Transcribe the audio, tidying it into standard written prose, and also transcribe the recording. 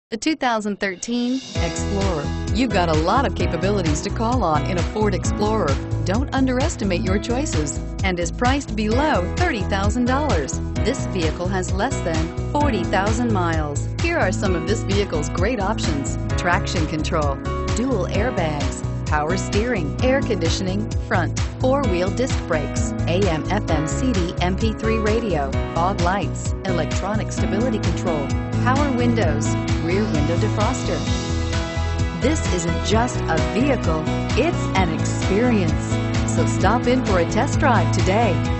The 2013 Explorer. You've got a lot of capabilities to call on in a Ford Explorer. Don't underestimate your choices and is priced below $30,000. This vehicle has less than 40,000 miles. Here are some of this vehicle's great options: traction control, dual airbags, power steering, air conditioning, front, four-wheel disc brakes, AM/FM CD MP3 radio, fog lights, electronic stability control, power windows, rear window defroster. This isn't just a vehicle, it's an experience. So stop in for a test drive today.